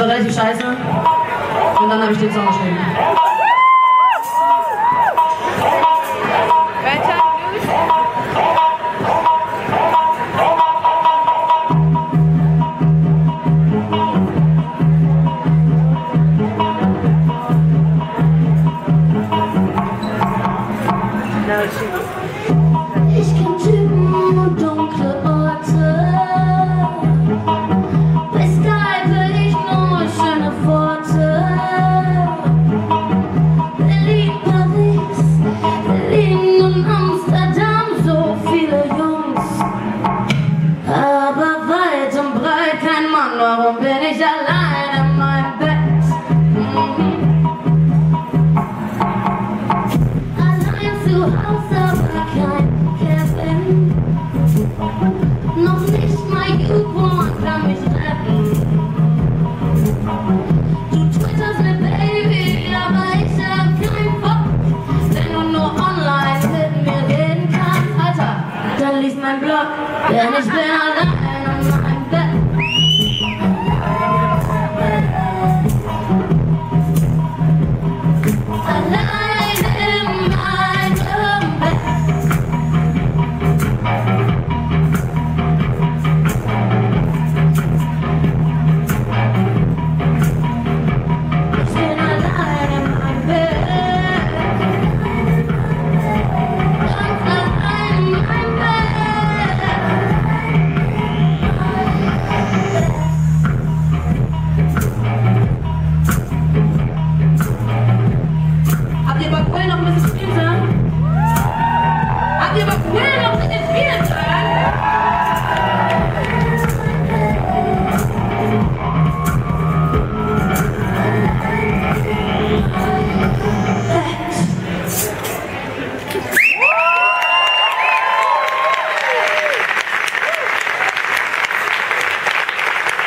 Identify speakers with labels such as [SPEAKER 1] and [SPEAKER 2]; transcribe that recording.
[SPEAKER 1] relativ scheiße. Und dann habe ich den Song geschrieben.
[SPEAKER 2] Bedtime Blues?
[SPEAKER 3] Ich kenn Typen und dunkle Orte. Bei Sky will ich nur schöne Worte. Berlin, Paris, Berlin und Amsterdam, so viele Jungs. Aber weit und breit kein Mann, warum bin ich allein in meinem Bett? Allein zu Hause, aber kein Kevin. Noch nicht mal YouPorn kann mich retten. Du twitterst mit Baby, aber ich hab keinen Bock. Wenn du nur online mit mir reden kannst, Alter, dann lies mein Blog, denn ich bin allein.